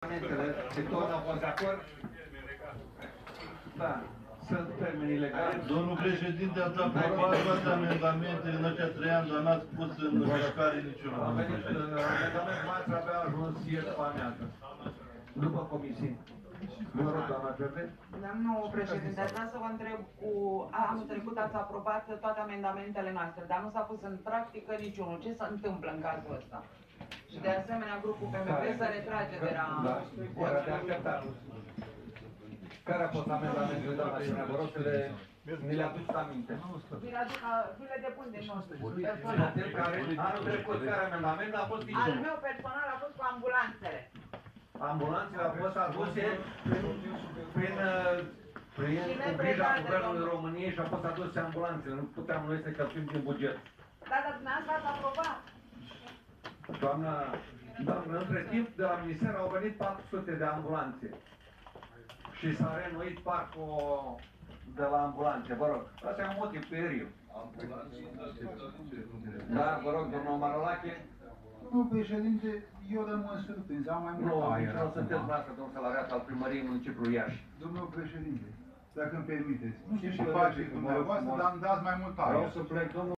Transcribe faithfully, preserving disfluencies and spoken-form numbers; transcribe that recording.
amendamentele și toți au fost de acord? Da. Sunt termenii legale. Domnul președinte, ați aprobat toate amendamentele în aceștia trei ani, dar n-ați pus în mișcare niciunul. Am venit, amendamentul noastră avea ajuns ieri după amiază. După comisie. Vă rog, doamna Pepe. Domnul președinte, aș vrea să vă întreb, cu anul trecut ați aprobat toate amendamentele noastre, dar nu s-a pus în practică niciunul. Ce se întâmplă în cazul ăsta? Și de asemenea, grupul P M P se retrage de la... Da, era de așteptat. Care a fost amendamentul, doamna Șinea? Vă rog să le... ni le aduceți aminte. Vi le aduc, vi le depun din nou. Care, anul trecut, care amendament a fost Al meu personal a fost cu ambulanțele. Ambulanțele au fost aduse prin, prin, prin cu grija Guvernului României și au fost aduse ambulanțele. Nu puteam noi să cheltuim din buget. Da, dar dumneavoastră ați aprobat. Doamna, doamna, între timp, de la minister au venit patru sute de ambulanțe. Și s-a reînnoit parcul de la ambulanțe. Vă rog, ăsta e un motiv periu. Da, vă rog, domnul Marolache. Domnul președinte, eu rămân surprins, am mai mult aer. Nu, nu sunteți noastră, domnul salariat al primăriei municipiului Iași. Domnul președinte, dacă îmi permiteți, nu știu ce faceți dumneavoastră, dar îmi dați mai mult aer. Vreau să plec, domnul